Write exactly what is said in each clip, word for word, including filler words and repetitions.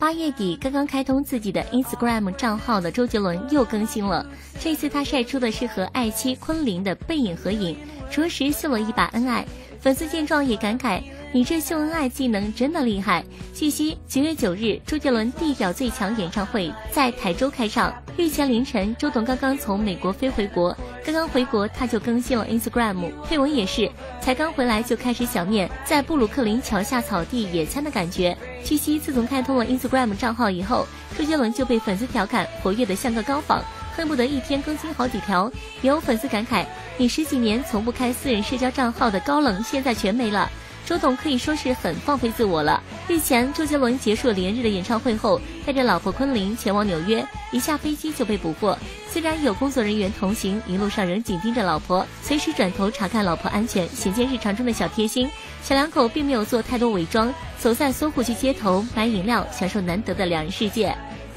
八月底刚刚开通自己的 Instagram 账号的周杰伦又更新了，这次他晒出的是和爱妻昆凌的背影合影，着实秀了一把恩爱。粉丝见状也感慨，你这秀恩爱技能真的厉害。据悉，九月九日，周杰伦地表最强演唱会在台州开唱。日前凌晨，周董刚刚从美国飞回国，刚刚回国他就更新了 Instagram， 配文也是才刚回来就开始想念在布鲁克林桥下草地野餐的感觉。据悉，自从开通了 Instagram 账号以后，周杰伦就被粉丝调侃活跃的像个高仿，恨不得一天更新好几条。有粉丝感慨，你十几年从不开私人社交账号的高冷现在全没了。周董可以说是很放飞自我了。日前，周杰伦结束了连日的演唱会后，带着老婆昆凌前往纽约，一下飞机就被捕获。虽然有工作人员同行，一路上仍紧盯着老婆，随时转头查看老婆安全，显见日常中的小贴心。小两口并没有做太多伪装，走在搜狐区街头买饮料，享受难得的两人世界。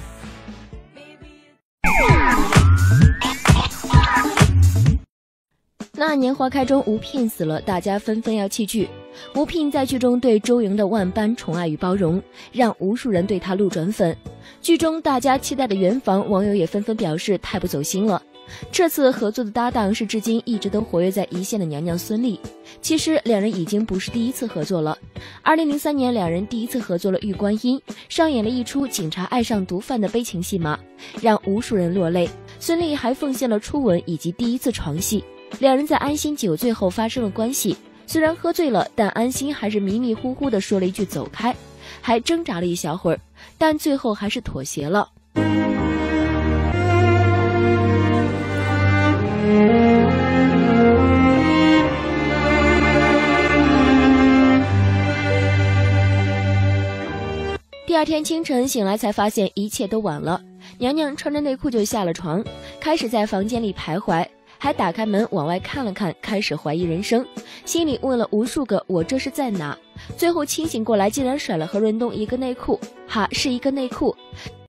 那年花开中，吴聘死了，大家纷纷要弃剧。吴聘在剧中对周莹的万般宠爱与包容，让无数人对他路转粉。剧中大家期待的圆房，网友也纷纷表示太不走心了。这次合作的搭档是至今一直都活跃在一线的娘娘孙俪。其实两人已经不是第一次合作了。二零零三年，两人第一次合作了《玉观音》，上演了一出警察爱上毒贩的悲情戏码，让无数人落泪。孙俪还奉献了初吻以及第一次床戏。两人在安心酒醉后发生了关系，虽然喝醉了，但安心还是迷迷糊糊地说了一句走开，还挣扎了一小会儿，但最后还是妥协了。第二天清晨醒来才发现一切都晚了，娘娘穿着内裤就下了床，开始在房间里徘徊，还打开门往外看了看，开始怀疑人生，心里问了无数个我这是在哪，最后清醒过来竟然甩了何润东一个内裤，哈，是一个内裤。